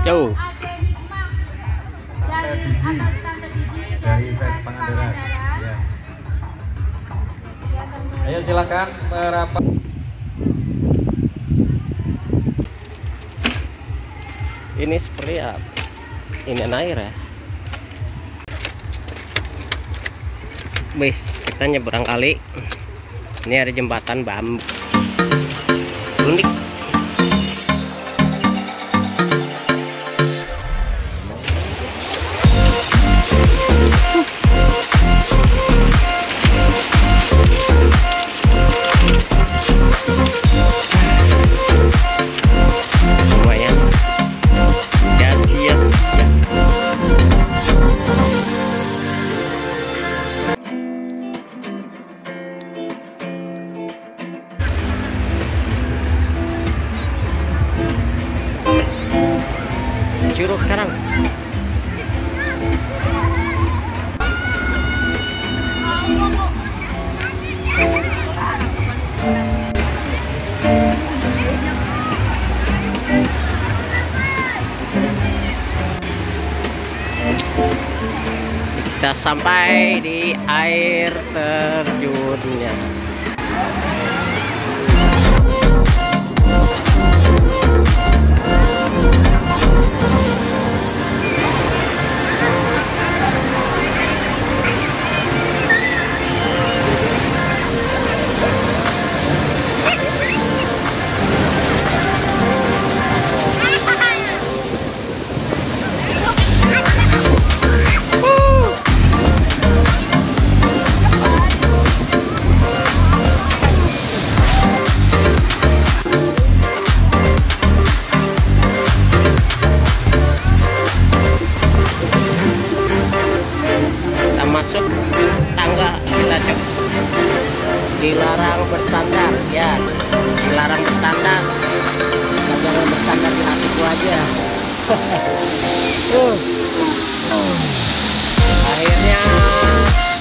Jauh. Dari Ves Pangandaran. Ya. Ayo silakan merapat. Ini seperti apa? Ini air ya. Wis, kita nyebrang kali. Ini ada jembatan bambu. Unik. Lumayan. Ya, siap. Curug sekarang. Kita sampai di air terjunnya. Masuk tangga kita cek, dilarang bersandar ya, dilarang bersandar, jangan bersandar di hatiku aja. Akhirnya